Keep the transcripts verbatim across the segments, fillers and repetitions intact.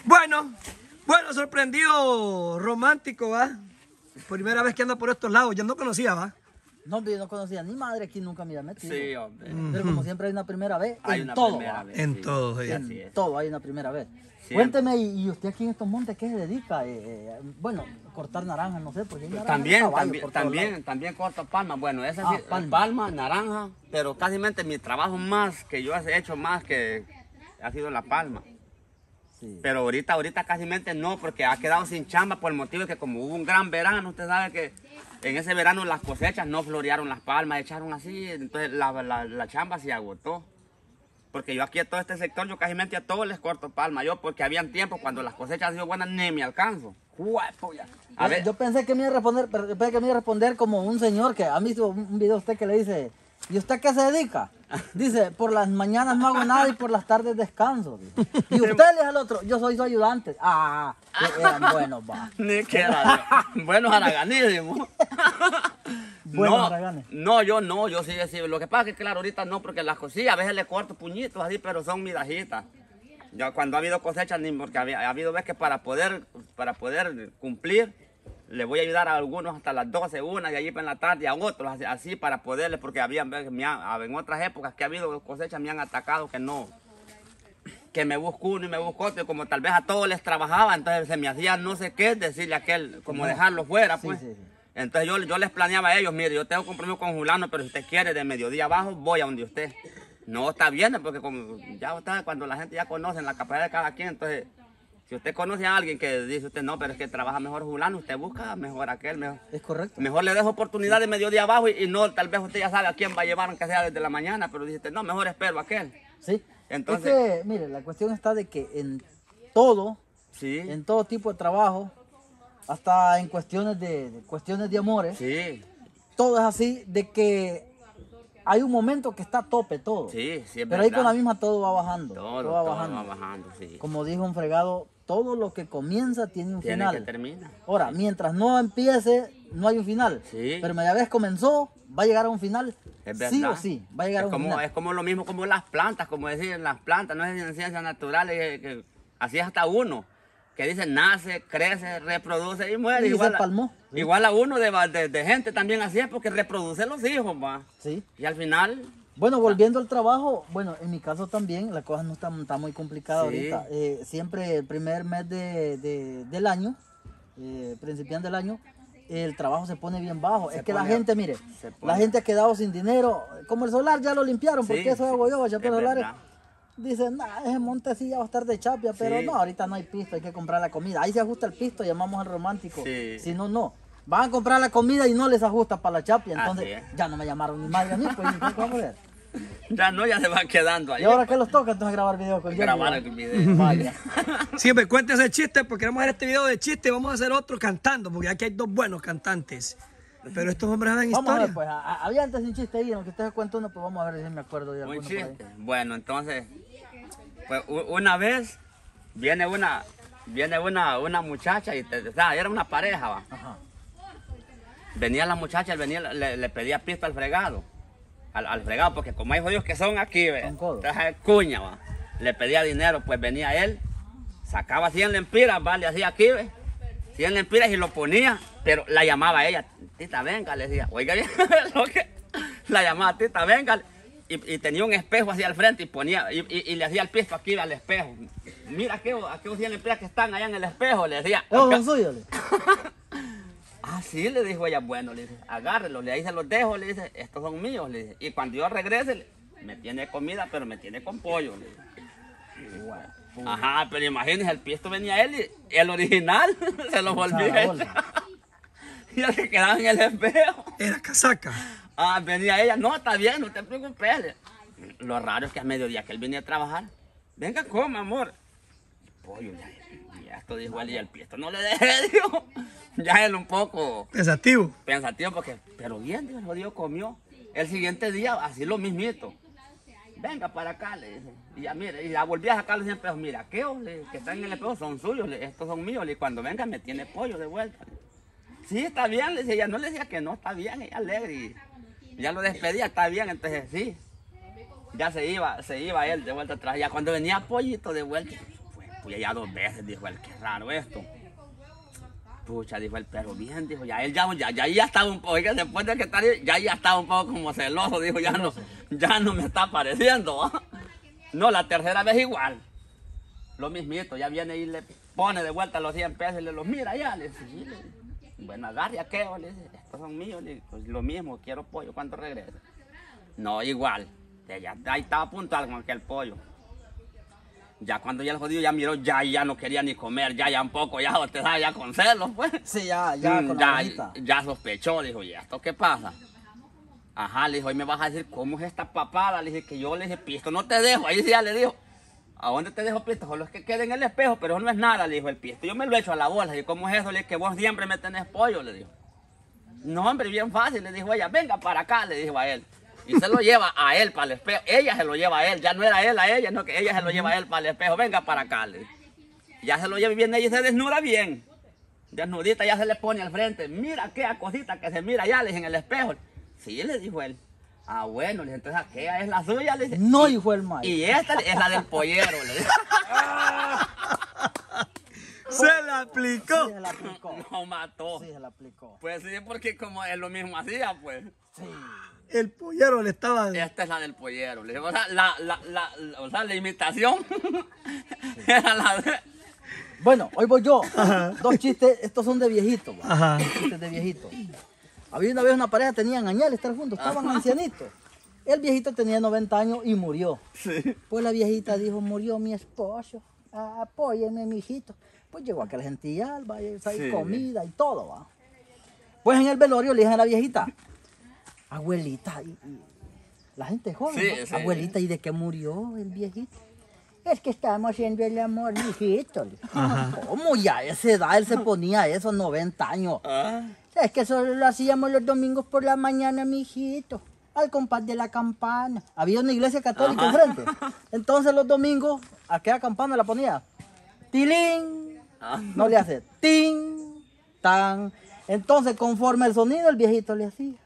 Bueno, bueno, sorprendido, romántico, ¿va? Primera vez que anda por estos lados, ya no conocía, ¿va? No, yo no conocía ni madre aquí, nunca me había metido. Sí, hombre. Pero como siempre hay una primera vez, Hay en una todo. primera ¿va? vez, En sí. todo, sí. Así En es. todo hay una primera vez. Siempre. Cuénteme, ¿y usted aquí en estos montes qué se dedica? Eh, eh, bueno, cortar naranjas, no sé, porque hay naranjas de También, caballo también, por todos también, lados. también corto palma. Bueno, esa Ah, sí, palma. palma. naranja, pero casi mi trabajo más que yo he hecho más que ha sido la palma. Sí. Pero ahorita, ahorita casi no, porque ha quedado sin chamba por el motivo de que como hubo un gran verano, usted sabe que en ese verano las cosechas no florearon las palmas, echaron así, entonces la, la, la chamba se agotó. Porque yo aquí a todo este sector, yo casi a todos les corto palma, yo porque habían tiempos cuando las cosechas han sido buenas, ni me alcanzo. Guapo, ya. A Yo, ver, yo pensé que me iba a responder, pero yo pensé que me iba a responder como un señor que ha visto un un video de usted que le dice, ¿y usted qué se dedica? Dice, por las mañanas no hago nada y por las tardes descanso. Dice. Y usted le dice al otro, yo soy su ayudante. Ah, que eran buenos, va. ni que era buenos haraganísimos. Buenos no, haraganes. no, yo no, yo sí, sí. Lo que pasa es que claro, ahorita no, porque las cosillas a veces le corto puñitos así, pero son migajitas. Ya cuando ha habido cosechas, ni porque había, ha habido veces que para poder, para poder cumplir, le voy a ayudar a algunos hasta las doce, una, y allí en la tarde, a otros, así, así para poderles, porque había veces, me han- en otras épocas que ha habido cosechas, me han atacado que no, que me busco uno y me busco otro, y como tal vez a todos les trabajaba, entonces se me hacía no sé qué, decirle a aquel, como No. dejarlo fuera, Sí, pues. sí, sí. Entonces yo, yo les planeaba a ellos, mire, yo tengo compromiso con Julano, pero si usted quiere de mediodía abajo, voy a donde usted. No, está bien, porque como ya usted, cuando la gente ya conoce la capacidad de cada quien, entonces, si usted conoce a alguien que dice usted, no, pero es que trabaja mejor Julano, usted busca mejor aquel, mejor. Es correcto. Mejor le dejo oportunidad de mediodía abajo y, y no, tal vez usted ya sabe a quién va a llevar, aunque sea desde la mañana, pero dice usted, no, mejor espero a aquel. Sí. Entonces- Es que, mire, la cuestión está de que en todo, Sí, en todo tipo de trabajo, hasta en cuestiones de, de cuestiones de amores, sí, todo es así, de que hay un momento que está a tope todo. sí, sí, es Pero ahí verdad. con la misma todo va bajando. Todo, todo va todo bajando. va bajando, sí. Como dijo un fregado, todo lo que comienza tiene un Tiene final. que terminar. Ahora, mientras no empiece, no hay un final. Sí. Pero media vez comenzó, va a llegar a un final. Es Sí verdad. o sí, va a llegar es a un como, final. Es como lo mismo como las plantas, como decir las plantas, no es en ciencias naturales, que, que así es hasta uno, que dice nace, crece, reproduce y muere. Y se igual, a, palmó, sí. igual a uno de, de, de gente también así es, porque reproduce los hijos, va. Sí. Y al final, Bueno, volviendo al trabajo, bueno, en mi caso también, la cosa no está, está muy complicada Sí. ahorita. Eh, siempre el primer mes de, de- del año, eh, principiando del año, el trabajo se pone bien bajo. Se es que la pone- gente, mire, se pone- la gente ha quedado sin dinero. Como el solar ya lo limpiaron, porque Sí, eso hago yo, es chapeo solares. verdad. Dicen, nah, ese monte sí ya va a estar de chapia, pero Sí. no, ahorita no hay pisto, hay que comprar la comida. Ahí se ajusta el pisto, llamamos al romántico. Sí. Si no, no. Van a comprar la comida y no les ajusta para la chapia, Así entonces es. ya no me llamaron ni madre a mí, pues, ¿qué vamos a hacer? ya no, ya se van quedando ahí. ¿Y ahora qué los toca entonces grabar video con Jerry? Grabar va? el video. Vaya. Siempre cuente ese chiste, porque queremos hacer este video de chiste y vamos a hacer otro cantando, porque aquí hay dos buenos cantantes. Pero estos hombres hablan Vamos a historia. ver, pues, a- a- había antes un chiste ahí, en lo que ustedes cuentan uno, pues vamos a ver si me acuerdo de Un alguno por ahí. chiste. Bueno, entonces, pues u- una vez viene una, viene una, una muchacha y te- o sea, era una pareja, va. Ajá. Venía la muchacha, él venía, le, le pedía pista al fregado. Al, al fregado, porque como hay jodidos que son aquí, ve. Son codos. Entonces, cuña, va. Le pedía dinero, pues venía él, sacaba cien lempiras, va, le hacía aquí, ve. cien lempiras y lo ponía, pero la llamaba a ella, tita, venga, le decía, oiga bien, lo que, la llamaba, tita, venga, y, y tenía un espejo hacia el frente y ponía, y, y- y le hacía el pisto aquí al espejo. Mira, aquellos, aquellos cien lempiras que están allá en el espejo, le decía. ¿Esos son suyos? le? Ah, sí, le dijo ella, bueno, le dice, agárrelo, le ahí se los dejo, le dice, estos son míos, le dice, y cuando yo regrese, le- me tiene comida, pero me tiene con pollo, le dice. Ajá, pero imagínese, el pisto venía él y el original se lo volvió Echaba ella. bolsa. Y ya se quedaba en el espejo. Era casaca. Ah, venía ella, no, está bien, no te preocupes. le- Lo raro es que a mediodía que él venía a trabajar, venga, coma, amor. Pollo, ya, ya esto dijo él y el pisto no le dejé, dijo. Ya él un poco Pensativo. pensativo porque, pero bien, Dios, el jodido comió. El siguiente día, así lo mismito. Venga para acá, le dice. Y ya, mire, y ya volví a sacarle cien pesos. Mira, aquellos le- que están en el espejo son suyos, le- estos son míos. le- Y cuando venga me tiene pollo de vuelta. Sí, está bien, le decía. Ella no le decía que no, está bien, ella alegre. Y ya lo despedía, está bien, entonces sí. Ya se iba, se iba él de vuelta atrás. Ya cuando venía pollito de vuelta, fue fui allá dos veces, dijo él, qué raro esto. Pucha, dijo él, pero bien, dijo, ya él ya, ya, ya, ya estaba un poco, oiga, después de que estar ahí, ya, ya estaba un poco como celoso, dijo, ya no, ya no me está pareciendo, ¿va? No, la tercera vez igual, lo mismito, ya viene y le pone de vuelta los cien pesos y le los mira ya, le dice, sí, le, bueno, agarre aquello, le dice, estos son míos, le dice, pues lo mismo, quiero pollo, ¿cuánto regresa? No, igual, ya, ahí estaba puntual con aquel pollo. Ya cuando ya el jodido ya miró, ya, ya no quería ni comer, ya, ya un poco, ya, usted sabe, ya con celos, pues. Sí, ya, ya, Mm, con ya, la viejita. ya sospechó, dijo, ¿y esto qué pasa? Ajá, le dijo, hoy me vas a decir, ¿cómo es esta papada? Le dije, que yo le dije, pisto, no te dejo, ahí sí ya le dijo, ¿a dónde te dejo pisto? Solo es que quede en el espejo, pero no es nada, le dijo el pisto, yo me lo echo a la bolsa, le dije, ¿cómo es eso? Le dije, que vos siempre me tenés pollo, le dijo. No, hombre, bien fácil, le dijo ella, venga para acá, le dijo a él. Y se lo lleva a él para el espejo. Ella se lo lleva a él. Ya no era él a ella, no que ella se lo lleva a él para el espejo. Venga para acá. Le. Ya se lo lleva bien ella y se desnuda bien. Desnudita ya se le pone al frente. Mira aquella cosita que se mira ya, le dije, en el espejo. Sí, le dijo él. Ah, bueno, le dije, entonces aquella es la suya, le dije. No, y, hijo el maíz. Y esta es la del pollero, le dije. Se la aplicó. Sí, se la aplicó. No mató. Sí, se la aplicó. Pues sí, porque como él lo mismo hacía, pues. Sí. El pollero le estaba... Esta es la del pollero. Le digo, o sea, la, la, la, la, o sea, la imitación era la de... Bueno, hoy voy yo. Ajá. Dos chistes, estos son de viejitos. ¿Va? Ajá. Dos chistes de viejitos. Había una vez una pareja, tenían añales, estar juntos, estaban ancianitos. El viejito tenía noventa años y murió. Sí. Pues la viejita dijo, murió mi esposo, ah, apóyenme, mijito. Pues llegó aquel gentillal, va, y hay Sí. comida y todo, va. Pues en el velorio le dije a la viejita, abuelita, y, y la gente joven, Sí, ¿no? sí. Abuelita, ¿y de qué murió el viejito? Es que estábamos haciendo el amor, mijito. ¿Cómo ya a esa edad él se ponía eso, noventa años? Ah. Es que eso lo hacíamos los domingos por la mañana, mijito, al compás de la campana. Había una iglesia católica Ajá. enfrente. Entonces los domingos, aquella campana la ponía, tilín, Ah. no le hace, tin, tan. Entonces, conforme el sonido, el viejito le hacía.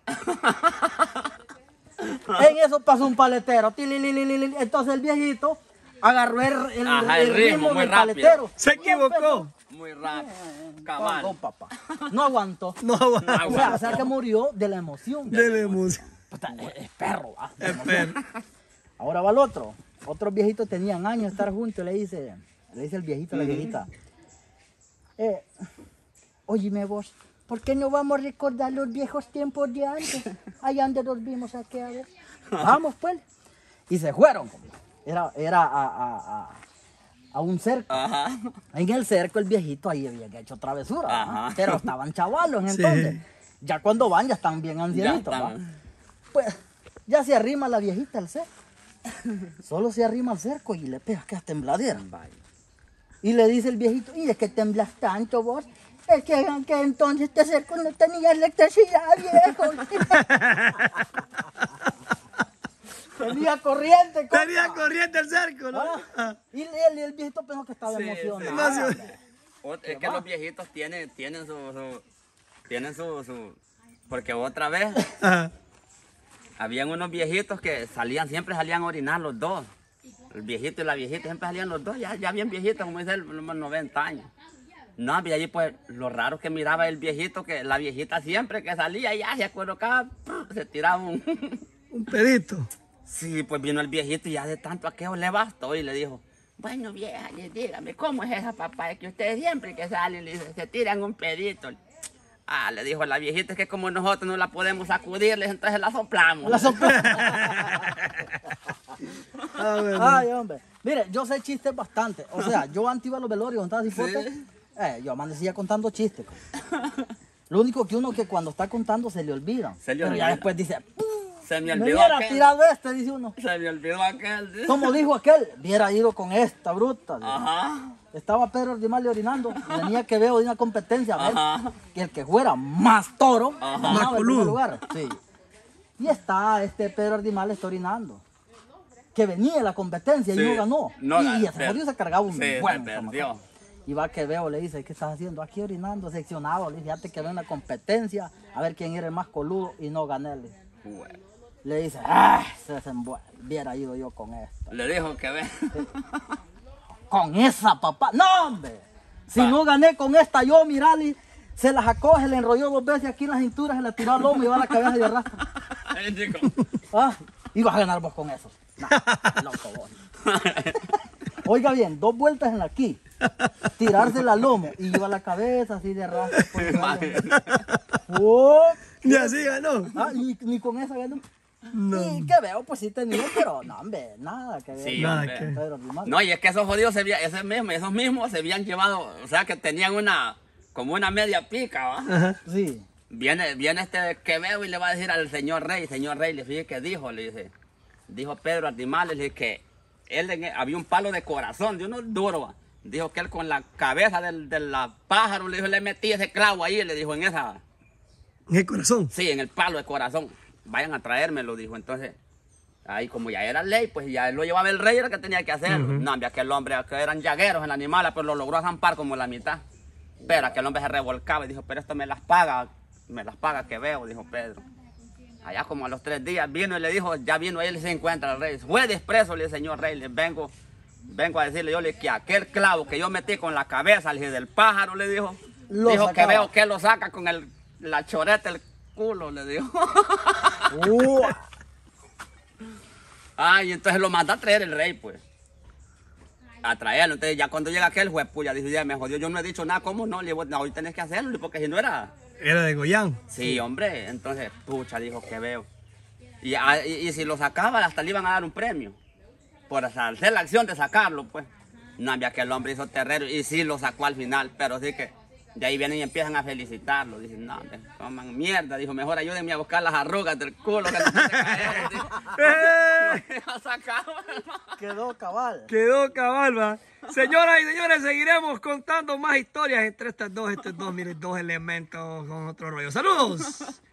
En eso pasó un paletero. tililililili. Entonces el viejito agarró el, el, Ajá, el el ritmo, ritmo muy del rápido. paletero. Se Y equivocó. empezó. Muy rápido. No, Cabal. papá. No aguantó. No aguanta. O sea, o sea que murió de la emoción. De la emoción. Puta, es, es perro, ¿va? De Es emoción. perro. Ahora va el otro. Otros viejitos tenían años de estar juntos. Le dice, le dice el viejito a la viejita. Eh, óyeme vos, ¿por qué no vamos a recordar los viejos tiempos de antes? Allá donde nos vimos aquella vez. Vamos pues. Y se fueron. Era, era a, a, a, a un cerco. Ajá. En el cerco el viejito ahí había hecho travesura, ¿va? Ajá. Pero estaban chavalos Sí. entonces. Ya cuando van ya están bien ancianitos, Ya ¿va? están. Pues ya se arrima la viejita al cerco. Solo se arrima al cerco y le pega que es tembladera. Y le dice el viejito, ¿y de qué temblas tanto vos? Es que, que entonces este cerco no tenía electricidad, viejo. Tenía corriente. compa. Tenía corriente el cerco, ¿no? Ah, Y el, el viejito pensó que estaba Sí, emocionado. sí. Ot- Es que los viejitos tienen, tienen su, su, tienen su, su, porque otra vez Ajá. habían unos viejitos que salían, siempre salían a orinar los dos. El viejito y la viejita siempre salían los dos, ya, ya bien viejitos, como dice él, unos noventa años. No, y allí pues lo raro que miraba el viejito, que la viejita siempre que salía, ya se acuerdaba, se tiraba un... Un pedito. Sí, pues vino el viejito y ya de tanto aquello le bastó y le dijo, bueno vieja, le- dígame, ¿cómo es esa papá? Es que ustedes siempre que salen le dice, se tiran un pedito. Ah, le dijo la viejita, es que como nosotros no la podemos sacudirles, entonces la soplamos. La sopla. Ah, bueno. Ay, hombre. Mire, yo sé chistes bastante. O sea, yo antes iba a los velorios, contaba cipotes. Eh, yo amanecía contando chistes. Lo único que uno que cuando está contando se le olvida. Se le Pero ya olvida. después dice, Se me me olvidó hubiera aquel. tirado este, dice uno. Se me olvidó aquel. dice. Como dijo aquel, hubiera ido con esta bruta. dice. Ajá. Estaba Pedro Ordimale orinando. Venía que veo de una competencia a ver Ajá. que el que fuera más toro Ajá. ganaba Más el primer coludo. lugar. Sí. Y está este Pedro Ordimale está orinando. Que venía la competencia y Sí. no ganó. No y ganó, ese se- jodido se cargaba un sí, se buen perdió. tomacón. Y va que veo, le dice, ¿qué estás haciendo? Aquí orinando, seccionado. Le dice, fíjate que veo una competencia a ver quién era el más coludo y no gané. Le, Bueno, le dice, ¡ah! Se desenvuelve. Hubiera ido yo con esto. le dijo que ve. con esa papá. No, hombre. Si no gané con esta, yo, mirale, se la sacó, se le enrolló dos veces aquí en la cintura, se la tiró al lomo y va a la cabeza de arrastra. Ah, y vas a ganar vos con eso. No, loco vos. Oiga bien, dos vueltas en la aquí, tirársela al lomo y lleva la cabeza así de arrastra. Oh, Y así ganó. ah, ni, ni con esa ganó. No. Y que veo, pues sí tenía, pero no, hombre, nada que ver. Sí, Nada hombre. que- Pedro Rimal. No, y es que esos jodidos, se había- esos mismos, esos mismos se habían llevado, o sea, que tenían una, como una media pica, ¿va? Ajá. Sí. Viene, viene este que veo y le va a decir al señor rey, señor rey, le dije que dijo, le dice, dijo Pedro Artimales, le dije que él en- había un palo de corazón, de uno duro, ¿va? Dijo que él con la cabeza del, de la pájaro, le dijo, le metí ese clavo ahí, le dijo en esa, En el corazón. sí, en el palo de corazón, vayan a traérmelo, dijo, entonces, ahí como ya era ley, pues ya lo llevaba el rey, era que tenía que hacerlo. No, hombre, aquel hombre, que eran llagueros en el animal, pero lo logró zampar como la mitad. Pero aquel hombre se revolcaba y dijo, pero esto me las paga, me las paga que veo, dijo Pedro. Allá como a los tres días vino y le dijo, ya vino él y se encuentra el rey. Fue despreso, le dije, señor rey, le vengo, vengo a decirle yo le dije, que aquel clavo que yo metí con la cabeza, le dije, del pájaro, le dijo, Lo dijo sacaba. que veo que lo saca con el, la choreta, el culo, le dijo. Uh, Ah, y entonces lo manda a traer el rey, pues. A traerlo. Entonces ya cuando llega aquel juez, pues ya dijo, ya me jodió, yo no he dicho nada, ¿cómo no? Le digo, no, hoy tenés que hacerlo, porque si no era... Era de Goyán. Sí, hombre. Entonces, pucha, dijo que veo. Y, ah, y, y si lo sacaba, hasta le iban a dar un premio. Por hacer la acción de sacarlo, pues. No, había que el hombre hizo terrero y sí lo sacó al final, pero sí que de ahí vienen y empiezan a felicitarlo. Dicen, no, hombre, toman mierda. Dijo, mejor ayúdenme a buscar las arrugas del culo que no se cayeron. Dijo, ¡Eh! lo sacaron. quedó cabal. Quedó cabal, va. Señoras y señores, seguiremos contando más historias entre estas dos, estos dos, miren, dos elementos con otro rollo. ¡Saludos!